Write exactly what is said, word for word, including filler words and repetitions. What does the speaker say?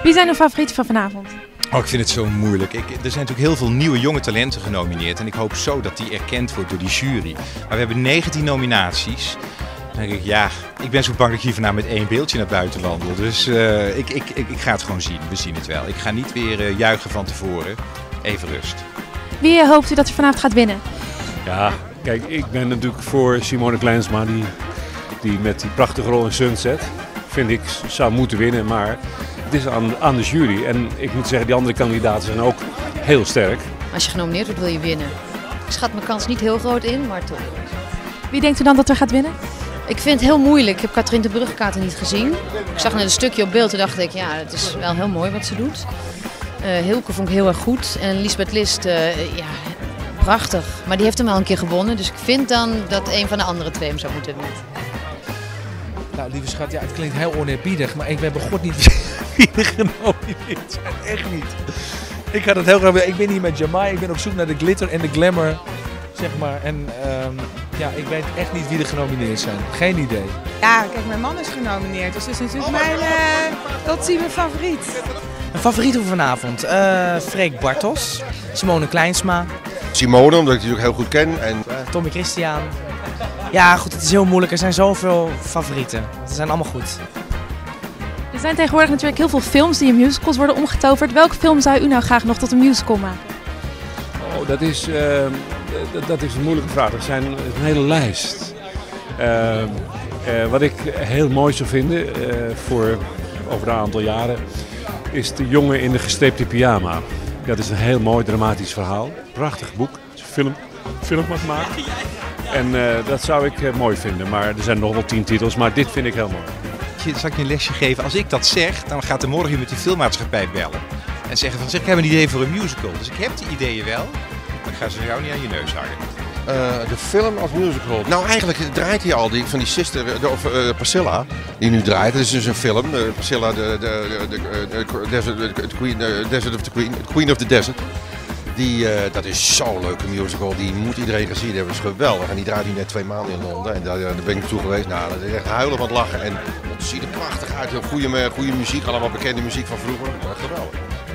Wie zijn uw favorieten van vanavond? Oh, ik vind het zo moeilijk. Ik, er zijn natuurlijk heel veel nieuwe jonge talenten genomineerd. En ik hoop zo dat die erkend wordt door die jury. Maar we hebben negentien nominaties. Dan denk ik, ja, ik ben zo bang dat ik hier vandaag met één beeldje naar buiten wandel. Dus uh, ik, ik, ik, ik ga het gewoon zien. We zien het wel. Ik ga niet weer uh, juichen van tevoren. Even rust. Wie hoopt u dat u vanavond gaat winnen? Ja, kijk, ik ben natuurlijk voor Simone Kleinsma, die, die met die prachtige rol in Sunset, vind ik, zou moeten winnen. Maar het is aan, aan de jury. En ik moet zeggen, die andere kandidaten zijn ook heel sterk. Als je genomineerd wordt, wil je winnen. Ik schat mijn kans niet heel groot in, maar toch. Wie denkt u dan dat er gaat winnen? Ik vind het heel moeilijk. Ik heb Katrien de Brugkaarten niet gezien. Ik zag net een stukje op beeld en dacht ik, ja, het is wel heel mooi wat ze doet. Uh, Hilke vond ik heel erg goed. En Liesbeth List, uh, ja, prachtig. Maar die heeft hem al een keer gewonnen. Dus ik vind dan dat een van de andere twee hem zou moeten winnen. Nou, lieve schat, ja, het klinkt heel oneerbiedig, maar ik ben begot niet wie er genomineerd zijn. Echt niet. Ik ga dat heel graag. Ik ben hier met Jamai. Ik ben op zoek naar de glitter en de glamour, zeg maar. En um, ja, ik weet echt niet wie er genomineerd zijn. Geen idee. Ja, kijk, mijn man is genomineerd, dus dat is natuurlijk mijn uh, ultieme favoriet. Mijn favoriet voor vanavond? Uh, Freek Bartels, Simone Kleinsma. Simone, omdat ik die natuurlijk heel goed ken. En uh, Tommy Christian. Ja, goed, het is heel moeilijk. Er zijn zoveel favorieten. Ze zijn allemaal goed. Er zijn tegenwoordig natuurlijk heel veel films die in musicals worden omgetoverd. Welke film zou u nou graag nog tot een musical maken? Oh, dat is, uh, dat, dat is een moeilijke vraag. Er zijn een hele lijst. Uh, uh, wat ik heel mooi zou vinden uh, voor over een aantal jaren is De jongen in de gestreepte pyjama. Dat is een heel mooi dramatisch verhaal. Prachtig boek. Het is een film, film wat gemaakt. En uh, dat zou ik uh, mooi vinden. Maar er zijn nog wel tien titels, maar dit vind ik heel mooi. Zal ik je een lesje geven? Als ik dat zeg, dan gaat er morgen met die filmmaatschappij bellen. En zeggen van, zeg, ik heb een idee voor een musical. Dus ik heb die ideeën wel, maar ik ga ze jou niet aan je neus hangen. Uh, de film als musical. Nou, eigenlijk draait hij al die van die sister, de, of uh, Priscilla, die nu draait. Het is dus een film. Uh, Priscilla, de, de, de, de, de, desert, de, queen, de Desert of the Queen, Queen of the Desert. Die, uh, dat is zo'n leuke musical. Die moet iedereen gaan zien. Dat is geweldig. En die draait nu net twee maanden in Londen. En daar, daar ben ik naartoe geweest. Nou, dat is echt huilen van het lachen. En het ziet er prachtig uit. Goede, goede muziek, allemaal bekende muziek van vroeger. Geweldig.